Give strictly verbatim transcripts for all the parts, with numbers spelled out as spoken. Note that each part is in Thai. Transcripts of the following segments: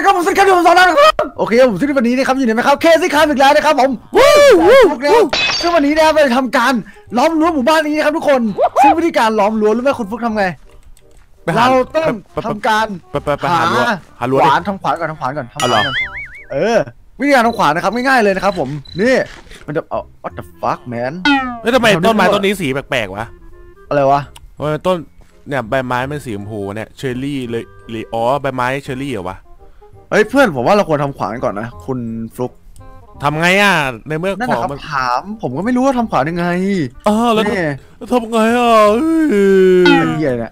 ครับผมสวัสดีครับผมสอนนะครับโอเคผมซึ่งวันนี้นะครับอยู่ในไหมครับเคซี่ครับอีกแล้วนะครับผมวู้วู้แล้วซึ่งวันนี้นะครับเราจะทำการล้อมรั้วหมู่บ้านนี้นะครับทุกคนซึ่งวิธีการล้อมรั้วรู้ไหมคุณฟุกทำไงเราต้องทำการหาขวานทำขวานก่อนทำขวานก่อนทำขวานก่อนเออวิธีการทำขวานนะครับง่ายๆเลยนะครับผมนี่มันจะเอา what the fuck man แล้วทำไมต้นไม้ต้นนี้สีแปลกๆวะอะไรวะต้นเนี่ยใบไม้มันสีชมพูเนี่ยเชอร์รี่เลยหรืออ๋อใบไม้เชอร์รี่เหรอวะเฮ้ยเพื่อนผมว่าเราควรทำขวานก่อนนะคุณฟลุกทำไงอ่ะในเมื่อของมันถามผมก็ไม่รู้ว่าทำขวานยังไงเออแล้วทำไงอ่ะเป็นเหี้ยเนี่ย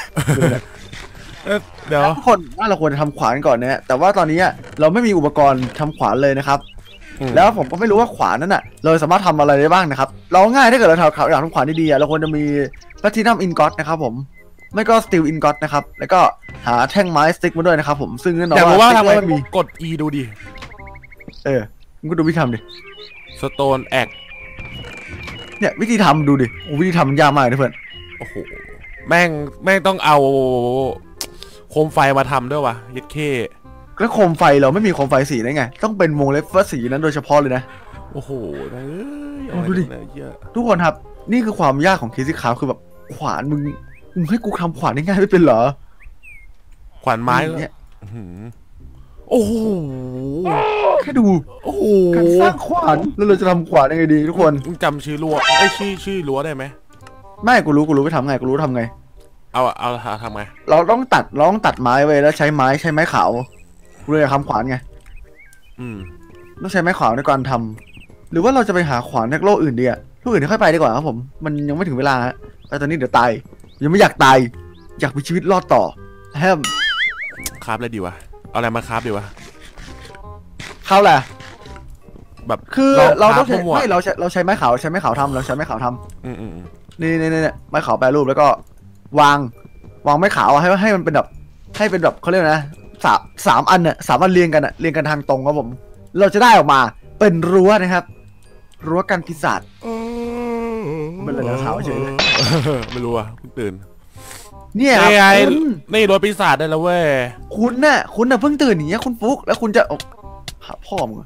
เดี๋ยวทุกคนว่าเราควรจะทำขวานก่อนเนี่ยแต่ว่าตอนนี้เราไม่มีอุปกรณ์ทำขวานเลยนะครับแล้วผมก็ไม่รู้ว่าขวานนั้นน่ะเราสามารถทำอะไรได้บ้างนะครับเราง่ายถ้าเกิดเราอยากทำขวานดีๆเราควรจะมีแพลทินัมอินก็อตนะครับผมไม่ก็สตีลอินก็อตนะครับแล้วก็หาแท่งไม้สติ๊กมาด้วยนะครับผมซึ่งแน่นอนว่าทำไมมีกด E ดูดิเออมึงก็ดูวิธีทำดิสโตนแอกเนี่ยวิธีทำดูดิวิธีทำมันยากมากนะเพื่อนโอ้โหแม่งแม่งต้องเอาโคมไฟมาทำด้วยวะยัดเข้แล้วโคมไฟเราไม่มีโคมไฟสีได้ไงต้องเป็นวงเล็บสีนั้นโดยเฉพาะเลยนะโอ้โหดูดิทุกคนครับนี่คือความยากของเคซี่คราฟคือแบบขวานมึงมึงให้กูทำขวานได้ง่ายไม่เป็นเหรอขวานไม้เนี่ยโอ้โหแค่ดูโอ้โหการสร้างขวานแล้วเราจะทำขวานยังไงดีทุกคนมึงจำชื่อรั้วไอ้ชื่อชื่อรั้วได้ไหมไม่กูรู้กูรู้ไปทำไงกูรู้ทำไงเอาเอาทำไงเราต้องตัดเราต้องตัดไม้ไว้แล้วใช้ไม้ใช้ไม้ขาวกูเลยทำขวานไงอืมต้องใช้ไม้ขาวในการทำหรือว่าเราจะไปหาขวานในโลกอื่นดีอะโลกอื่นค่อยไปดีกว่าครับผมมันยังไม่ถึงเวลาแต่ตอนนี้เดี๋ยวตายยังไม่อยากตายอยากมีชีวิตรอดต่อแฮมคราฟอะไรดีวะเอาอะไรมาคราฟดีวะข้าวแหละแบบคือเราต้องใช้ไม่เราใช้เราใช้ไม้ขาวใช้ไม้ขาวทำเราใช้ไม้ขาวทำอืมอืมนี่นี่นี่ไม้ขาวแปรรูปแล้วก็วางวางไม้ขาวให้ให้มันเป็นแบบให้เป็นแบบเขาเรียกนะสามสามอันเนี่ยสามอันเรียงกันอะเรียงกันทางตรงครับผมเราจะได้ออกมาเป็นรั้วนะครับรั้วกันปีศาจเป็นอะไรขาวเฉยเลยไม่รู้อ่ะเพิ่งตื่นเนี่ยไงนี่รั้วปีศาจได้แล้วเว้ยคุณน่ะคุณน่ะเพิ่งตื่นอย่างเงี้ยคุณฟุกแล้วคุณจะหาพ่อมึง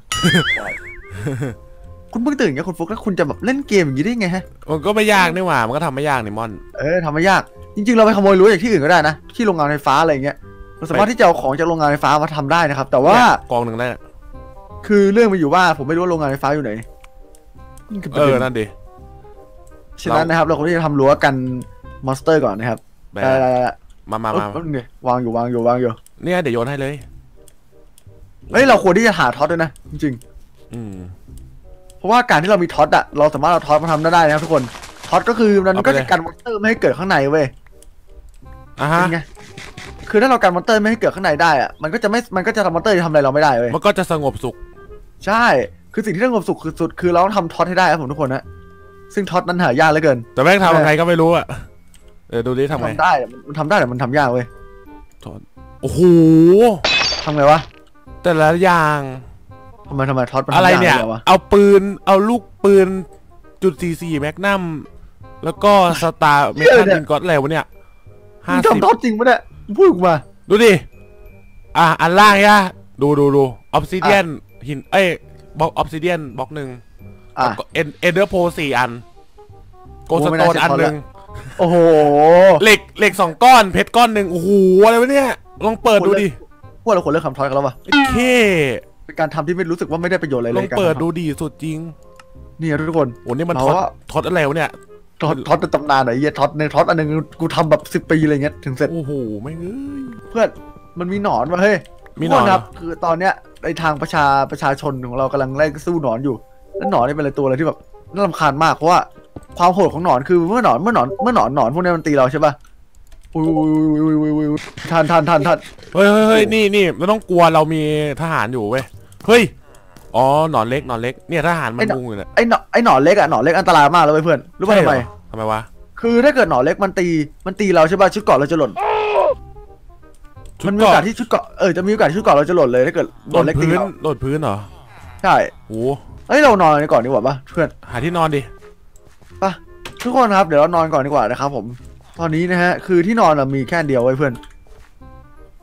คุณเพิ่งตื่นอย่างเงี้ยคุณฟุกแล้วคุณจะแบบเล่นเกมอย่างนี้ได้ไงฮะมันก็ไม่ยากนี่หว่ามันก็ทำไม่ยากนี่มอนเออทำไม่ยากจริงๆเราไปขโมยรั้วจากที่อื่นก็ได้นะที่โรงงานไฟฟ้าอะไรเงี้ยเราสามารถที่จะเอาของจากโรงงานไฟฟ้ามาทำได้นะครับแต่ว่ากองหนึ่งได้คือเรื่องมันอยู่ว่าผมไม่รู้ว่าโรงงานไฟฟ้าอยู่ไหนเออนั่นดิฉะนั้นนะครับเราควรที่จะทำรั้วกันมอนสเตอร์ก่อนนะครับมามามาเนี่ยวางอยู่วางอยู่วางอยู่เนี่ยเดี๋ยวโยนให้เลยเฮ้ยเราควรที่จะหาท็อตด้วยนะจริงๆอืมเพราะว่าการที่เรามีท็อตอะเราสามารถเอาท็อตมาทำได้นะครับทุกคนท็อตก็คือมันก็จะกันมอนสเตอร์ไม่ให้เกิดข้างในเว้ยอ่ะฮะไงคือถ้าเรากันมอนสเตอร์ไม่ให้เกิดข้างในได้อะมันก็จะไม่มันก็จะทำมอนสเตอร์ทำอะไรเราไม่ได้เว้ยมันก็จะสงบสุขใช่คือสิ่งที่สงบสุขคือสุดคือเราต้องทำท็อตให้ได้ครับผมทุกคนนะซึ่งท็อตนั้นหายากเหลือเกินแต่แม่งทำยังไงก็ไม่รู้อะเออดูดิทำไงทำได้มันทำได้แต่มันทำยากเว้ยโอ้โหทำไงวะแต่ละอย่างทำไมทำไมท็อตอะไรเนี่ยเอาปืนเอาลูกปืนจุดสี่สี่แมกนัมแล้วก็สตาร์เมทัลอินก็อตอะไรวะเนี่ยห้าสิบทำท็อตจริงปะเนี่ยพูดมาดูดิอ่ะอันล่างอ่ะดูดูดูออฟซิเดียนหินเอ้ยบล็อกออฟซิเดียนบล็อกหนึ่งอ่ะเอ็นเอเดอร์โพสี่อันโกสโตนอันหนึ่งโอ้โหเหล็กเหล็กสองก้อนเพชรก้อนหนึ่งโอ้โหอะไรวะเนี่ยลองเปิดดูดิพวกเราควรเลิกคำท็อตกันแล้ววะเคเป็นการทำที่ไม่รู้สึกว่าไม่ได้ประโยชน์อะไรเลยลองเปิดดูดิสุดจริงนี่ทุกคนโอ้นี่มันท็อตท็อตอะไรวะเนี่ยท็อตท็อตเป็นตำนานไหนเยี่ยท็อตในท็อตอันหนึ่งกูทำแบบสิบปีอะไรเงี้ยถึงเสร็จโอ้โหไม่เอ้ยเพื่อนมันมีหนอนมาเฮ้ยมีหนอนครับคือตอนเนี้ยในทางประชาประชาชนของเรากำลังไล่สู้หนอนอยู่แล้วหนอนนี่เป็นอะไรตัวอะไรที่แบบน่ารำคาญมากเพราะว่าความโหดของหนอนคือเมื่อหนอนเมื่อหนอนเมื่อหนอนหนอนพวกนี้มันตีเราใช่ป่ะอุ้ยทันทันทันทันเฮ้ยเฮ้ยนี่นี่ไม่ต้องกลัวเรามีทหารอยู่เว้ยเฮ้ยอ๋อหนอนเล็กหนอนเล็กเนี่ยทหารมันมุงอยู่เนี่ยไอ้หนอนไอ้หนอนเล็กอะหนอนเล็กอันตรายมากเลยเพื่อนรู้ป่ะทำไมทำไมวะคือถ้าเกิดหนอนเล็กมันตีมันตีเราใช่ป่ะชุดเกาะเราจะหล่นมันมีโอกาสที่ชุดเกาะเออจะมีโอกาสชุดเกาะเราจะหล่นเลยถ้าเกิดหล่นพื้นหล่นพื้นเหรอใช่โอ้เฮ้ยเรานอนในก่อนดีกว่าป่ะเพื่อนหาที่นอนดิป่ะทุกคนครับเดี๋ยวเรานอนก่อนดีกว่านะครับผมตอนนี้นะฮะคือที่นอนเรามีแค่เดียวไว้เพื่อน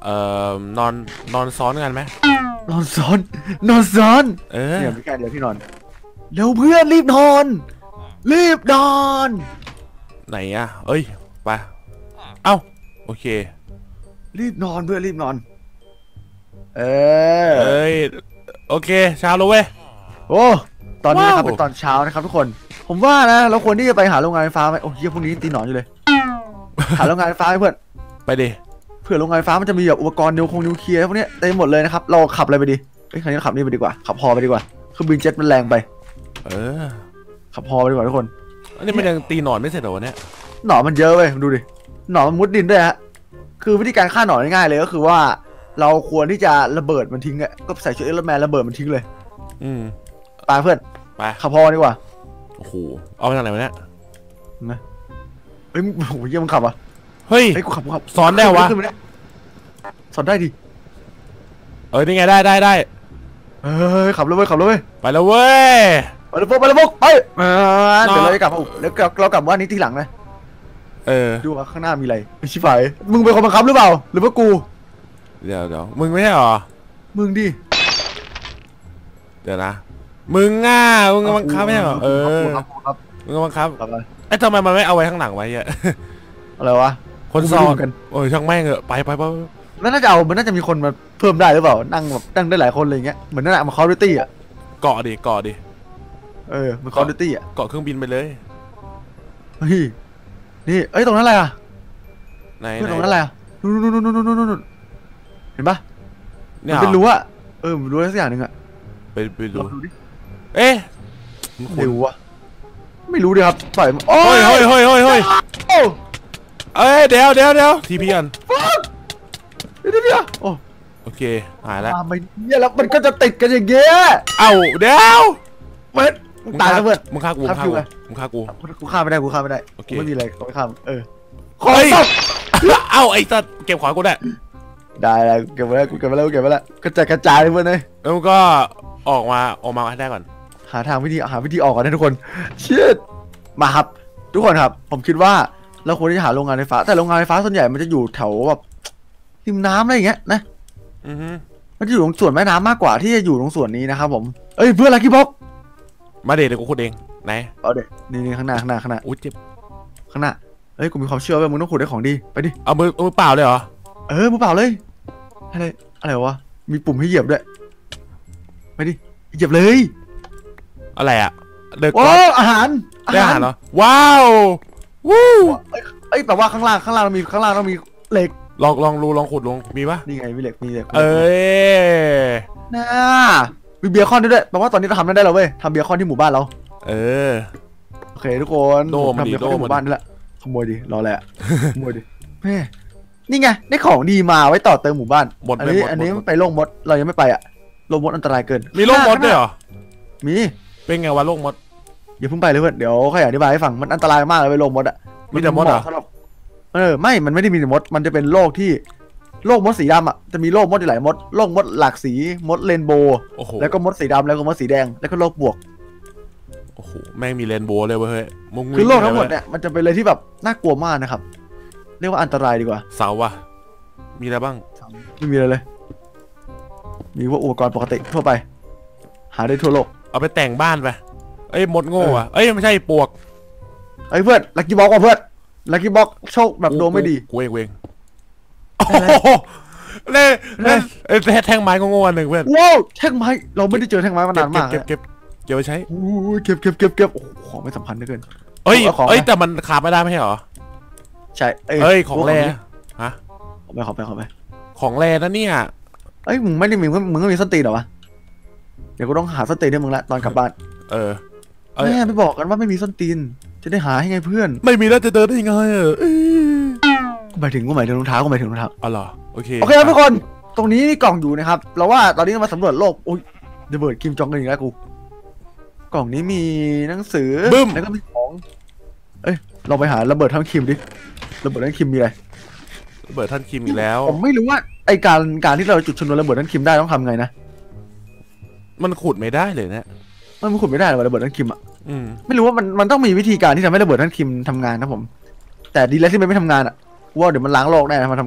เอ่อนอนนอนซ้อนกันไหมนอนซ้อนนอนซ้อนเออเนี่ยพี่แกเดี๋ยวพี่นอนเร็วเพื่อนรีบนอน รีบนอนไหนอะเอ้ยไปเอ้าโอเครีบนอนเพื่อนรีบนอนเออเอ้ยโอเคเช้าแล้วเว้ยโอ้ตอนนี้นะครับเป็นตอนเช้านะครับทุกคนผมว่านะเราควรที่จะไปหาโรงงานไฟฟ้าไหมโอ้ยพวกนี้ตีหนอนอยู่เลยหาโรงงานไฟฟ้าเพื่อนไปดิเผื่อโรงงานไฟฟ้ามันจะมีแบบอุปกรณ์นิวคงนิวเคลียร์พวกนี้เต็มหมดเลยนะครับเราขับอะไรไปดีเฮ้ยคันนี้ขับนี่ไปดีกว่าขับฮอไปดีกว่าเครื่องบินเจ็ตมันแรงไปเออขับฮอไปดีกว่าทุกคนอันนี้มันยังตีหนอนไม่เสร็จเหรอวะเนี่ยหนอนมันเยอะเว้ยดูดิหนอนมันมุดดินด้วยฮะคือวิธีการฆ่าหนอนง่ายๆเลยก็คือว่าเราควรที่จะระเบิดมันทิ้งอ่ะก็ใส่ชุดเอลแมนระเบิดมันทิ้งเลยอืมไปเพื่อนไปขับฮอดีกว่าโอ้โหเอาไปทางไหนวะเนี่ยนะเฮ้ยโอ้โหเยี่ยมขับอ่ะเฮ้ยเฮ้ยกูขับกูขับสอนได้วะสอนได้ดิเออนี่ไงได้ได้ได้เฮ้ยขับเลยเว้ยขับเลยเว้ยไปแล้วเว้ยไปเลยพวกไปเลยพวกไปเดี๋ยวเราจะกลับแล้วเรากลับว่านี้ทีหลังนะเออดูว่าข้างหน้ามีอะไรไอ้ชิบหายมึงเป็นคนบังคับหรือเปล่าหรือว่ากูเดี๋ยวเดี๋ยวมึงไม่ใช่หรอมึงดิเดี๋ยวนะมึงง่ามึงบังคับไม่ใช่หรอเออมึงบังคับไอ้ทำไมมันไม่เอาไว้ข้างหลังไว้อะอะไรวะคนซ้อนกันโอ้ยช่างแม่งเหอะไปไปไปแล้วน่าจะเอามันน่าจะมีคนมาเพิ่มได้หรือเปล่านั่งแบบนั่งได้หลายคนอะไรเงี้ยเหมือนนั่นแหละมาคอร์ดิตี้อ่ะเกาะดิเกาะดิเออมันคอร์ดิตี้อ่ะเกาะเครื่องบินไปเลยเฮ้ยนี่เอ้ยตรงนั้นอะไรอ่ะไหนตรงนั้นอะไรอ่ะนู่นนู่นนู่นนู่นนู่นเห็นปะเนี่ยเป็นรั้วเออรั้วสักอย่างหนึ่งอ่ะไปไปดูเอ๊ะไม่รู้วะไม่รู้ดิครับปล่อยโอ้ยเฮ้ยเฮ้ยเฮ้ยเฮ้ยเอ้ยเดี๋ยวเดี๋ยวเดี๋ยวทีพีกันเดี๋ยวเดี๋ยวโอ้โอเคหายแล้วไม่เนี่ยแล้วมันก็จะติดกันอย่างเงี้ยเอ้าเดี๋ยวเว้ยตายแล้วเพื่อนมึงฆ่ากูมึงฆ่ากูมึงฆ่ากูกูฆ่าไม่ได้กูฆ่าไม่ได้ไม่มีอะไรกูไม่ฆ่าเออเฮ้ยเอ้าไอ้สัตว์เก็บของกูได้ได้แล้วเก็บไว้แล้วกูเก็บไว้แล้วเก็บไว้แล้วกระจายกระจายเพื่อนเลยแล้วก็ออกมาออกมาให้ได้ก่อนหาทางวิธีหาวิธีออกก่อนนะทุกคนเชี่ยมาครับทุกคนครับผมคิดว่าเราควรที่จะหาโรงงานไฟฟ้าแต่โรงงานไฟฟ้าส่วนใหญ่มันจะอยู่แถวแบบริมน้ำอะไรอย่างเงี้ยนะอือฮึมันจะอยู่ตรงส่วนแม่น้ำมากกว่าที่จะอยู่ตรงส่วนนี้นะครับผมเอ้ยเพื่อนลักกี้บ็อกมาเดี๋ยวกูขุดเองไหนเอาเดี๋ยวนี่นี่ข้างหน้าข้างหน้าข้างหน้าอุ้ยเจ็บข้างหน้าเฮ้ยกูมีความเชื่อว่ามึงต้องขุดได้ของดีไปดิเอามือมือเปล่าเลยเหรอเออมือเปล่าเลยอะไรอะไรวะมีปุ่มให้เหยียบด้วยไปดิเหยียบเลยอะไรอะเด็กโอ้อาหารได้อาหารเหรอว้าววู้เอ้ยแต่ว่าข้างล่างข้างล่างมีข้างล่างต้องมีเหล็กลองลองรูลองขุดลงมีปะนี่ไงมีเหล็กมีเหล็กเอ้ยน่ามีเบียร์คอนด้วยแปลว่าตอนนี้เราทำได้แล้วเว้ยทำเบียร์คอนที่หมู่บ้านเราเออโอเคทุกคนโดมทำดิเบียร์คอนที่หมู่บ้านนี่แหละขโมยดิรอแหละขโมยดิแม่นี่ไงได้ของดีมาไว้ต่อเติมหมู่บ้านหมดอันนี้อันนี้ไปโล่งมดเรายังไม่ไปอ่ะโล่งมดอันตรายเกินมีโล่งมดด้วยเหรอมีเป็นไงวะโล่งมดอย่าเพิ่งไปเลยเพื่อนเดี๋ยวค่อยอธิบายให้ฟังมันอันตรายมากเลยไปโล่งมดอ่ะมีแต่มดเหรอเออไม่มันไม่ได้มีแต่มดมันจะเป็นโลกที่โลกมดสีดำอ่ะจะมีโลกมดหลายมดโลกมดหลากสีมดเรนโบว์แล้วก็มดสีดำแล้วก็มดสีแดงแล้วก็โลกบวกโอ้โหแม่งมีเรนโบว์เลยเว้ยคือโลกทั้งหมดเนี่ยมันจะเป็นอะไรที่แบบน่ากลัวมากนะครับเรียกว่าอันตรายดีกว่าเสาว่ะมีอะไรบ้างไม่มีอะไรเลยมีว่าอุปกรณ์ปกติทั่วไปหาได้ทั่วโลกเอาไปแต่งบ้านไปเอ้ยมดโง่อะเอ้ยไม่ใช่ปวกไอ้เพื่อนลักกี้บ็อกว่ะเพื่อนลักกี้บ็อกโชคแบบโดนไม่ดีกูเองเองโอ้โหเล่เล่เอ้แท่งไม้งงๆหนึ่งเพื่อนว้าวแท่งไม้เราไม่ได้เจอแท่งไม้มานานมากเก็บเก็บเก็บไว้ใช้เก็บเก็บเก็บเก็บโอ้ของไม่สำคัญเหลือเกินเอ้ยเอ้ยแต่มันขาดไม่ได้ไม่ใช่หรอใช่เอ้ยของแร่ฮะขอไปขอไปขอไปของแร่นะเนี่ยเอ้ยมึงไม่ได้มีมึงก็มีส้นตีนเหรอวะเดี๋ยวกูต้องหาส้นตีนให้มึงละตอนกลับบ้านเออแม่ไม่บอกกันว่าไม่มีส้นตีนจะได้หาให้ไงเพื่อนไม่มีแล้วจะเดินได้ยังไงเออกูหมายถึงกูหมายถึงรองเท้ากูหมายถึงรองเท้าอ๋อเหรอโอเคโอเคครับทุกคนตรงนี้นี่กล่องอยู่นะครับเราว่าตอนนี้เรามาสำรวจโลกโอ้ยระเบิดคิมจองกันอีกแล้วกูกล่องนี้มีหนังสือแล้วก็มีของเอ้ยเราไปหาระเบิดท่านคิมดิระเบิดท่านคิมมีอะไรระเบิดท่านคิมอีกแล้วผมไม่รู้ว่าไอการการที่เราจุดชนวนระเบิดท่านคิมได้ต้องทำไงนะมันขุดไม่ได้เลยเนี่ยมันขุดไม่ได้หรอระเบิดท่านคิมอ่ะอืมไม่รู้ว่ามันมันต้องมีวิธีการที่ทำให้ระเบิดท่านคิมทำงานนะผมแต่ดีแล้วที่มันไม่ทำงานอ่ะว่าเดี๋ยวมันล้างโลกได้นะมันทำงาน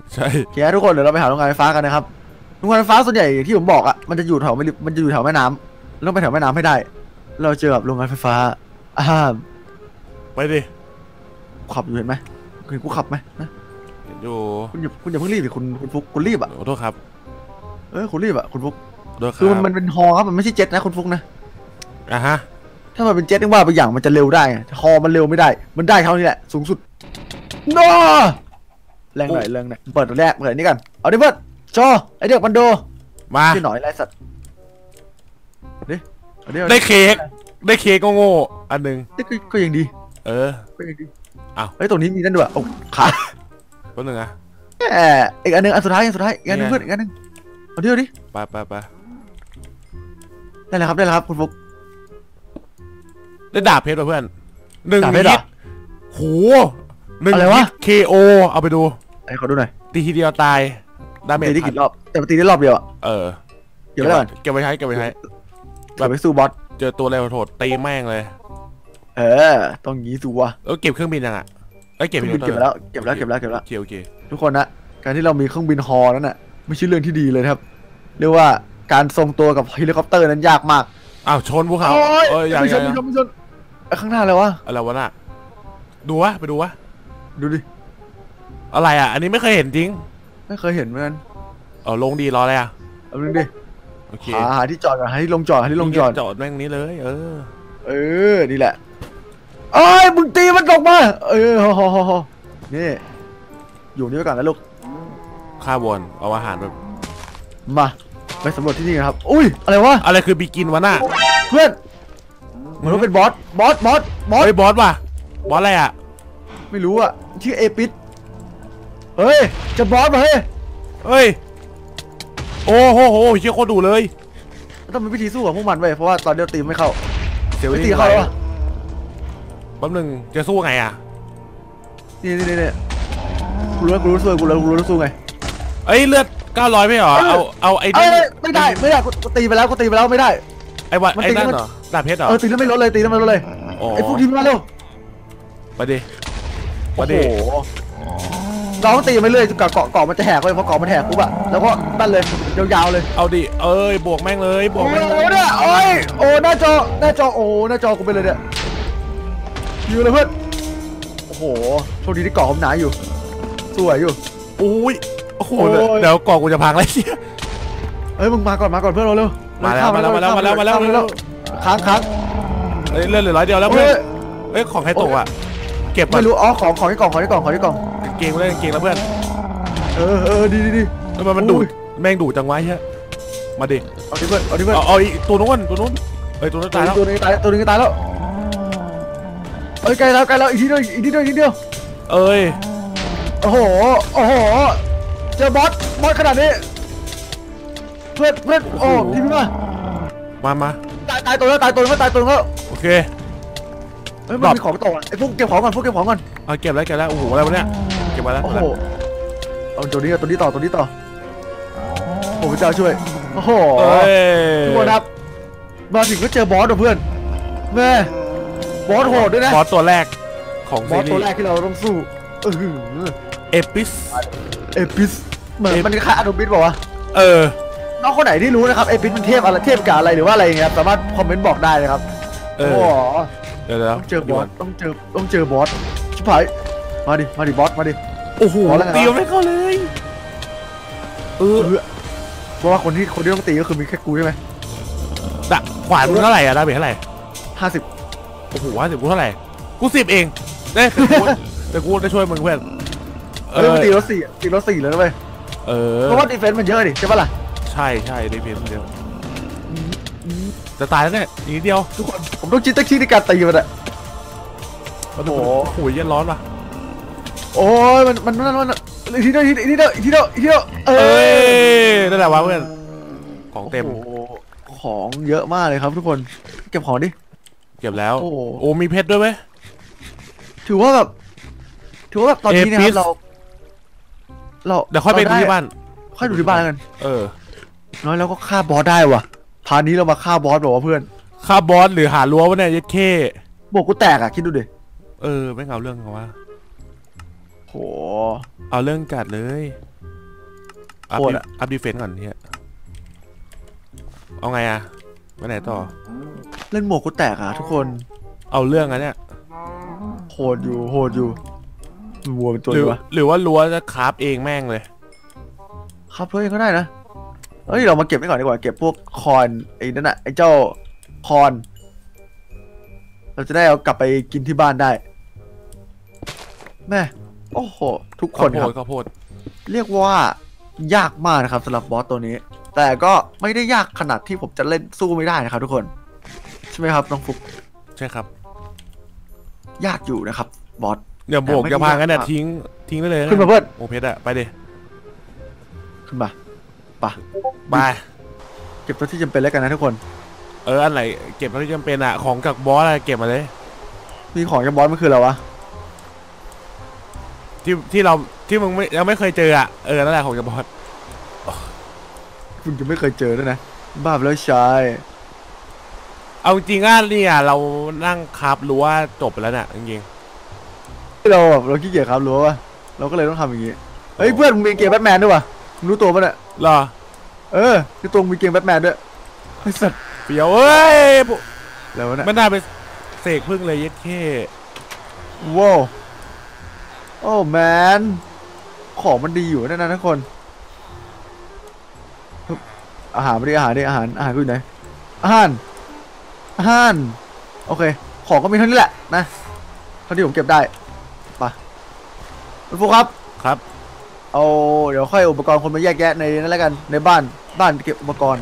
ใช่โอเคทุกคนเดี๋ยวเราไปหาโรงงานไฟฟ้ากันนะครับโรงงานไฟฟ้าส่วนใหญ่ที่ผมบอกอ่ะมันจะอยู่แถวไม่มันจะอยู่แถวแม่น้ำต้องไปแถวแม่น้ำให้ได้เราเจอกับโรงงานไฟฟ้าอ่าไปดิขับอยู่เห็นไหมเห็นกูขับไหมนะเห็นอยู่คุณอย่าคุณอย่าเพิ่งรีบดิคุณคุณฟุกคุณรีบอ่ะขอโทษครับเออคุณรีบอ่ะคุณฟุกด้วยครับคือมันมันเป็นฮอครับมันไม่ใช่เจ็ตนะคุณฟุกนะอ่ะฮะถ้ามันเป็นเจ็ตนี่ว่าบางอย่างมันจะเร็วได้ฮอมันเร็วไม่ได้มันได้เท่านี้แหละสูงสุดโนแรงหน่อยแรงหน่อยเปิดตัวแรกเปิดนี่กันเอาดิเปิดจอไอเด็กมันโดมาที่หน่อยไรสัตว์ดิได้เค้กได้เค้กโง่ๆอันหนึ่งก็ยังดีเออก็ยังดีอ้าวเฮ้ยตรงนี้มีนั่นด้วยโอ้ขาตัวหนึ่งอะแหมอีกอันหนึ่งอันสุดท้ายอันสุดท้ายอีกอันหนึ่งเพื่อนอีกอันหนึ่งเอาดิเอาดิไปไปไปได้แล้วครับได้แล้วครับคุณฟุกได้ดาบเพชรเพื่อนหนึ่งฮิตโหหนึ่งฮิต เค โอ เอาไปดูไอ้ขอดูหน่อยตีทีเดียวตายดาเมจตีได้กี่รอบแต่ตีได้รอบเดียวอ่ะเออเก็บไว้ก่อนเก็บไว้ใช้เก็บไว้ใช้แบบไปสู้บอสเจอตัวเร็วโถดตีแม่งเลยเออต้องงี้สิวะเออเก็บเครื่องบินยังอ่ะเอ้ยเก็บเก็บแล้วเก็บแล้วเก็บแล้วเก็บแล้วโอเคโอเคทุกคนนะการที่เรามีเครื่องบินฮอนั้นน่ะไม่ใช่เรื่องที่ดีเลยครับเรียกว่าการทรงตัวกับเฮลิคอปเตอร์นั้นยากมากอ้าวชนภูเขาเอ้ยอย่าอย่าชนชนข้างหน้าเลยวะอะไรวะน่ะดูวะไปดูวะดูดิอะไรอ่ะอันนี้ไม่เคยเห็นจริงไม่เคยเห็นเหมือนกันเออลงดีรออะไรอ่ะเอาลงดิโอเคหาที่จอดหาที่ลงจอดหาที่ลงจอดจอดแม่งนี้เลยเออเออนี่แหละเอ้ยมึงตีมันตกมาเออฮอฮอฮอนี่อยู่นี่ไว้ก่อนนะลูกข้าวนเอาอาหารแบบมาไปสำรวจที่นี่ครับอุ้ยอะไรวะอะไรคือบีกินวะน่ะเพื่อนเหมือนว่าเป็นบอสบอสบอสบอสเฮ้ยบอสว่ะบอสอะไรอ่ะไม่รู้อ่ะชื่อเอปิสเฮ้ยจะบอสมาเฮ้ยเฮ้ยโอ้โหโหเชี่ยโคตรดุเลยต้องมีวิธีสู้กับพวกมันไปเพราะว่าตอนเดียวตีไม่เข้าเสียวตีเข้าแล้วแป๊บนึงจะสู้ไงอ่ะนี่นี่นี่กูรู้กูรู้สู้กูรู้กูรู้สู้ไงเอ้ยเลือดเก้าร้อยไม่หรอเอาเอาไอ้นี่ไม่ได้ไม่ได้กูตีไปแล้วกูตีไปแล้วไม่ได้ไอ้วัดไอ้นั่นเหรอดาบเพชรเหรอเออตีแล้วไม่ลดเลยตีแล้วไม่ลดเลยไอ้พวกทีมมาเร็วมาดิมาดิเราต้องตีไปเรื่อยเกาะเกาะเกาะมันจะแหกเลยพอเกาะมันแหกปุ๊บอะแล้วก็ตั้นเลยยาวๆเลยเอาดิเอ้ยบวกแม่งเลยบวกแม่งเลยเนี่ยโอ้ยโอ้หน้าจอหน้าจอโอ้หน้าจอกูไปเลยเนี่ยอยู่เลยเพื่อนโอ้โหโชคดีที่เกาะผมหนาอยู่สวยอยู่โอ้ยโอ้โหเดี๋ยวเกาะกูจะพังเลยเฮ้ยมึงมาก่อนมาก่อนเพื่อนเราเร็วมาแล้วมาแล้วมาแล้วมาแล้วมาแล้วมาแล้วค้างค้างเฮ้ยเลื่อนเหลือร้อยเดียวแล้วเพื่อนเฮ้ยของใครตกอ่ะเก็บไม่รู้อ๋อของของที่กล่องของที่กล่องของที่กล่องเก่งเลยเก่งแล้วเพื่อนเออเออดีดีดีทำไมมันดูดแม่งดูดจังวะเฮ้ยมาดิเอาดิเพื่อนเอาดิเพื่อนเอาอีกตัวนู้นตัวนู้นเฮ้ยตัวนู้นตายแล้วตัวนึงตายตัวนึงตายแล้วเอ้ยใกล้แล้วใกล้แล้วอีกทีเดียวอีกทีเดียวอีกทีเดียวเอ้ยโอ้โหโอ้โหเจอบอสบอสขนาดนี้เพื่อนเพื่อนโอ้ทีนี้มามามาตายตายตัวแล้วตายตัวแล้วตายตัวแล้วโอเคเฮ้ยมันมีของตกอ่ะไอ้พวกเก็บของก่อนพวกเก็บของก่อนเอาเก็บแล้วเก็บแล้วโอ้โหอะไรวะเนี่ยเก็บมาแล้วโอ้โหเอาตัวนี้ตัวนี้ต่อตัวนี้ต่อโอ้พระเจ้าช่วยโอ้โหทุกคนครับมาถึงก็เจอบอสเพื่อนแม่บอสโหดด้วยนะบอสตัวแรกของบอสตัวแรกที่เราต้องสู้เออเอปิสเอปิสเหมือนมันคล้ายอนุบิสบอกว่าเออน้องคนไหนที่รู้นะครับเอปิสมันเทียบอะไรเทียบกับอะไรหรือว่าอะไรเงี้ยสามารถคอมเมนต์บอกได้นะครับโอ้เดี๋ยวต้องเจอบอสต้องเจอต้องเจอบอสชิบหายมาดิมาดิบอสมาดิโอ้โหตีไม่เข้าเลยเออเพราะว่าคนที่คนที่ต้องตีก็คือมีแค่กูใช่ไหมดะขวานมึงเท่าไหร่อะดาเมจเท่าไหร่ห้าสิบโอ้โหห้าสิบกูเท่าไหร่กูสิบเองได้แต่กูได้ช่วยมึงเพื่อนเออตีรถสี่ตีรถสี่เลยนะเว้ยเออเพราะว่าดีเฟนซ์มันเยอะดิใช่ปะล่ะใช่ใช่ดีเฟนซ์เยอะจะตายแล้วเนี่ยอีกนิดเดียวทุกคนผมต้องคิดตั้งชื่อในการตีมันอะโอ้โหหูเย็นร้อนว่ะโอ้ยมันมันมันมันอีกทีเดียวอีกทีเดียวอีกทีเดียวอีกทีเดียวเอ้ยนั่นแหละวะเพื่อนของเต็มของเยอะมากเลยครับทุกคนเก็บของดิเก็บแล้วโอ้มีเพชรด้วยไหมถือว่าแบบถือว่าแบบตอนนี้นะครับเราเราเดี๋ยวค่อยไปดูที่บ้านค่อยดูที่บ้านกันเออน้อยแล้วก็ฆ่าบอสได้ว่ะพานี้เรามาฆ่าบอสบอกว่าเพื่อนฆ่าบอสหรือหารั้ววะเนี่ยยัดเข้บวกกูแตกอ่ะคิดดูดิเออไม่เอาเรื่องเขาว่าโหเอาเรื่องกัดเลยอัพโคตรอะอัพดีเฟนส์ก่อนเฮียเอาไงอะไปไหนต่อเล่นหมวกกูแตกอ่ะทุกคนเอาเรื่องอะเนี่ยโหดอยู่โหดอยู่วัวเป็นตัวหรือวะหรือว่ารั้วจะคราฟเองแม่งเลยครับเพื่อนก็ได้นะเฮ้ยเรามาเก็บไว้ก่อนดีกว่าเก็บพวกคอนไอ้นั่นน่ะไอ้เจ้าคอนเราจะได้เอากลับไปกินที่บ้านได้แม่โอ้โหทุกคนครับข้าวโพดเรียกว่ายากมากนะครับสำหรับบอสตัวนี้ แต่ก็ไม่ได้ยากขนาดที่ผมจะเล่นสู้ไม่ได้นะครับทุกคนใช่ไหมครับน้องฟุกใช่ครับยากอยู่นะครับบอสเดี๋ยวโบกแต่ไม่จะพังกันเนี่ยยากมากทิ้งทิ้งได้เลยะขึ้นมาเพื่อนโอเพชรอะไปดิขึ้นมาไปะไปเก็บตัวที่จำเป็นแล้วกันนะทุกคนเอออันไหนเก็บเท่าที่จำเป็นอะของจากบอสอะไรเก็บมาเลยมีของจากบอสมันคืออะไรวะที่ที่เราที่มึงไม่ยังไม่เคยเจออะเออนั่นแหละของจากบอสคุณจะไม่เคยเจอด้วยนะบ้าไปแล้วชายเอาจริงๆอ่ะเนี่ยเรานั่งคราฟรั้วจบไปแล้วเนี่ยจริงเราแบบเราขี้เกียจครับรู้ป่ะเราก็เลยต้องทำอย่างงี้เฮ้ยเพื่อนมึงมีเกมแบทแมนด้วยวะมึงรู้ตัวป่ะเนี่ยๆรอเออคือตัวมึงมีเกมแบทแมนด้วยไอ้สัตว์เปียวเอ้ยปุ๊แล้วะเนี่ยไม่น่าไปเสกพึ่งเลยเย็ดแค่ว้าวโอ้แมนของมันดีอยู่นะนะทุกคนอาหารไม่ได้อาหารดิอาหารอาหารกูอยู่ไหนอาหารอาหารโอเคของก็มีเท่านี้แหละนะเท่าที่ผมเก็บได้ไปคุณฟูครับครับเอาเดี๋ยวค่อยอุปกรณ์คนมาแยกแยะในนั้นแล้วกันในบ้านบ้านเก็บอุปกรณ์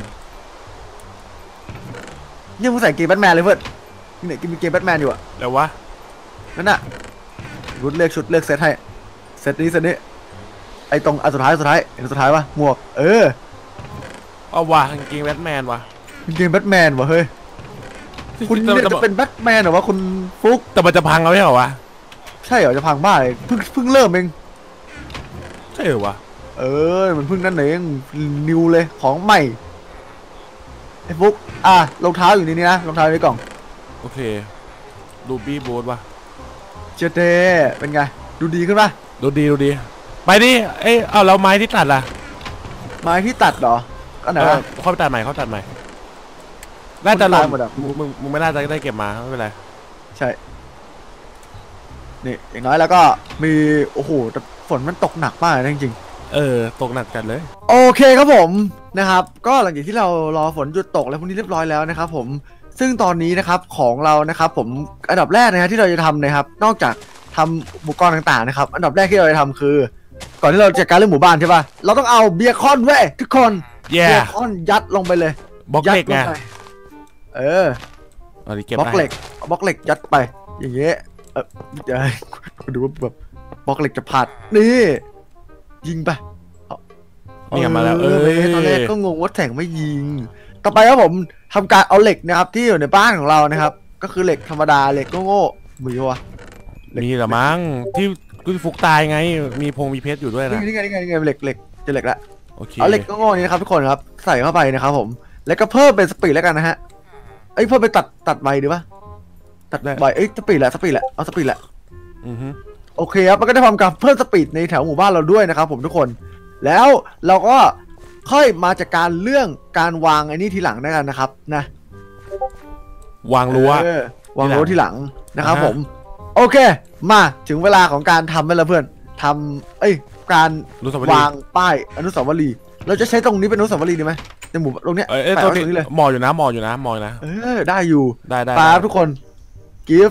ยังมึงใส่เกมแบทแมนเลยเพื่อนนี่เนี่ยมีเกมแบทแมนอยู่อะแล้ววะนั่นน่ะรุดเลือกชุดเลือกเซตให้เซตนี้เซตนี้ไอตรงอันสุดท้ายสุดท้ายเห็นสุดท้ายวะหมวกเออเอาว่ะจริงๆแบทแมนว่ะเป็นเกมแบทแมนวะเฮ้ยคุณแต่เนี่ยแต่จะเป็นแบทแมนเหรอวะคุณฟุกแต่มันจะพังเอาไม่เหรอวะใช่เหรอจะพังบ้าเลยเพิ่งเพิ่งเริ่มเองใช่เหรอวะเออมันเพิ่งนั่นเองนิวเลยของใหม่ไอ้ฟุกอ่ะรองเท้าอยู่ในนี้นะรองเท้าในกล่องโอเคดูบี้บูทว่ะเจเตเป็นไงดูดีขึ้นปะดูดีดูดีไปดิเอ้ยเอาแล้วไม้ที่ตัดล่ะไม้ที่ตัดเหรออันไหนเออวะเขาไปตัดใหม่เขาตัดใหม่น่าจะหล่ตาน ยหมดอะมึงมึงมึงไม่น่าจะได้เก็บมาไม่เป็นไรใช่นี่อย่างน้อยแล้วก็มีโอ้โหแต่ฝนมันตกหนักมากนะจริงเออตกหนักจัดเลยๆโอเคครับผมนะครับก็หลังจากที่เรารอฝนหยุดตกแล้วพวกนี้เรียบร้อยแล้วนะครับผมซึ่งตอนนี้นะครับของเรานะครับผมอันดับแรกนะฮะที่เราจะทำนะครับนอกจากทำอุปกรณ์ต่างๆนะครับอันดับแรกที่เราจะทำคือ ก่อนที่เราจะจัดการเรื่องหมู่บ้านใช่ป่ะเราต้องเอาเบียร์คอนเว้ยทุกคนแย่เบียร์คอนยัดลงไปเลยบล็อกยัเหล็กลไงงไปเออเอาดิเก็บบล็อกได้เหล็กเอาบล็อกเหล็กยัดไป อย่างเงี้ยเออเดี๋ยวให้ดูว่าแบบบล็อกเหล็กจะผัดนี่ยิงไปนี่ไงมาแล้วเอเอออตอนแรกก็งงว่าแข่งไม่ยิง ต่อไปครับผมทำการเอาเหล็กนะครับที่อยู่ในบ้านของเรานะครับ ก็คือเหล็กธรรมดาเหล็กโง่ๆมีวะมีเหรอมั้งที่กุฟุกตายไงมีพงมีเพชรอยู่ด้วยนะนี่ไงนี่ไงนี่ไงเหล็กเหล็กเจะเหล็กละโอเคเอาเหล็กโง่ๆนี้นะครับทุกคนครับใส่เข้าไปนะครับผมแล้วก็เพิ่มเป็นสปีดแล้วกันนะฮะเอ้ยเพิ่มไปตัดตัดใบดีปะตัดใบเอ้ยสปีดแหละสปีดแหละเอาสปีดแหละอือฮึโอเคครับมันก็จะทำการเพิ่มสปีดในแถวหมู่บ้านเราด้วยนะครับผมทุกคน แล้วเราก็ค่อยมาจากการเรื่องการวางไอ้นี่ทีหลังด้วยกันนะครับนะวางรั้วเออวางรั้วทีหลังนะครับอ่าฮะผมโอเค มาถึงเวลาของการทำแล้วเพื่อนทำเอ้ยการรู้สวัสดีวางป้ายอนุสาวรีย์เราจะใช้ตรงนี้เป็นอนุสาวรีย์ดีไหมในหมู่ตรงเนี้ยเอ้ยเอ้ยแปะตัวไว้ตนี้รงนี้เลยหมออยู่นะหมออยู่นะหมออยู่นะเออได้อยู่ได้ได้ปาได้ทุกคน give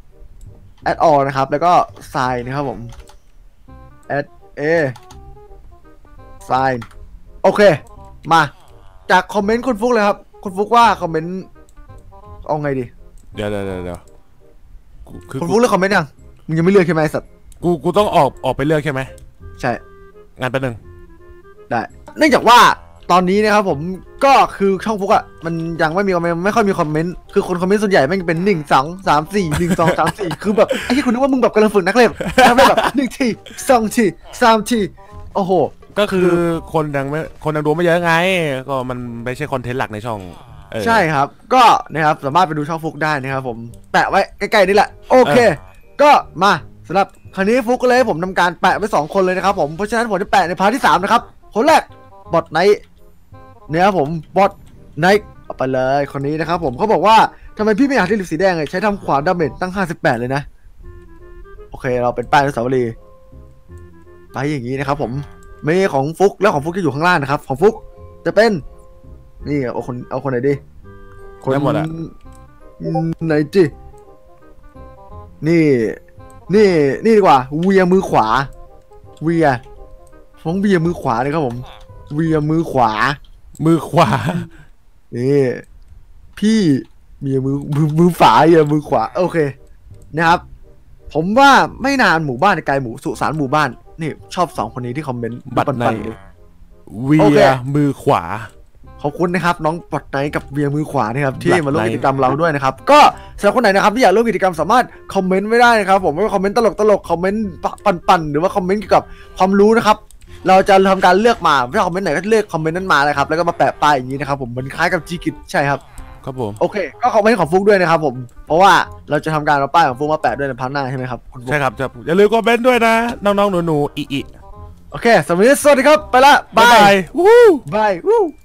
add all นะครับแล้วก็ sign นะครับผม add a sign โอเค มาจากคอมเมนต์คุณฟุกเลยครับ คุณฟุกว่าคอมเมนต์เอาไงดีเดี๋ยวเดี๋ยวเดี๋ยวเดี๋ยวกูคือคุณกูฟุกเลือกคอมเมนต์ยังมึงยังไม่เลือกใช่ไหมไอ้สัตว์กูกูต้องออกออกไปเลือกใช่ไหมใช่งานแป๊บนึงได้ เนื่องจากว่าตอนนี้นะครับผมก็คือช่องฟุกอะมันยังไม่มีคอมเมนต์ไม่ค่อยมีคอมเมนต์คือคนคอมเมนต์ส่วนใหญ่ไม่งเป็นหนึ่งสองสามสี่หนึ่งสองสามสี่คือแบบไอ้ที่คุณนึกว่ามึงแบบกำลังฝึกนักเล่นนักเล่นแบบหนึ่งทีสองทีสามทีโอ้โหก็คือคนยังไม่คนยังดูไม่เยอะไง ก็มันไม่ใช่คอนเทนต์หลักในช่องเออใช่ครับก็นะครับสามารถไปดูช่องฟุกได้นะครับผมแปะไว้ใกล้ๆนี่แหละโอเค ก็มาสำหรับครั้นี้ฟุกก็เลยให้ผมทำการแปะไว้สองคนเลยนะครับผมเพราะฉะนั้นผมจะแปะในพาร์ทที่สามนะครับคนแรกบอทไนท์เนี่ยครับผมบอทไนท์เอาไปเลยคนนี้นะครับผมเขาบอกว่าทำไมพี่ไม่อยากที่ลิปสีแดงเลยใช้ทำขวานดาเมจตั้งห้าสิบแปดเลยนะโอเคเราเป็นป้ายอนุสาวรีย์ไปอย่างนี้นะครับผมไม่ของฟุกแล้วของฟุกจะอยู่ข้างล่างนะครับของฟุกจะเป็นนี่เอาคนเอาคนไหนดีคนได้หมดอะไหนจีนี่นี่นี่ดีกว่าเวียมือขวาเวียฟ้องเวียมือขวาเลยครับผมเวียมือขวามือขวานี่พี่เมียมือมือมือฝาเมียมือขวาโอเคนะครับผมว่าไม่นานหมู่บ้านในไกลหมู่สุสานหมู่บ้านนี่ชอบสองคนนี้ที่คอมเมนต์บัตรในปั่นๆเลยเวีโอเคยมือขวาขอบคุณนะครับน้องปอดไนท์กับเวียมือขวานะครับที่ Blood มาร่วม Knight กิจกรรมเราด้วยนะครับก็สำหรับคนไหนนะครับที่อยากร่วมกิจกรรมสามารถคอมเมนต์ไว้ได้นะครับผมไม่ว่าคอมเมนต์ตลกตลกคอมเมนต์ปั่นๆหรือว่าคอมเมนต์เกี่ยวกับความรู้นะครับเราจะทำการเลือกมาไม่ว่าคอมเมนต์ไหนก็เลือกคอมเมนต์นั้นมาเลยครับแล้วก็มาแปะป้ายอย่างนี้นะครับผมมันคล้ายกับจีกิจใช่ครับครับผมโอเคก็คอมเมนต์ของฟุกด้วยนะครับผมเพราะว่าเราจะทำการเอาป้ายของฟุกมาแปะด้วยในพันหน้าใช่ไหมครับคุณฟุกใช่ครับจะอย่าลืมคอมเมนต์ด้วยนะ น้องๆหนูๆอีอีโอเคสวัสดีสวัสดีครับไปละบ๊ายบายวู้บายวู้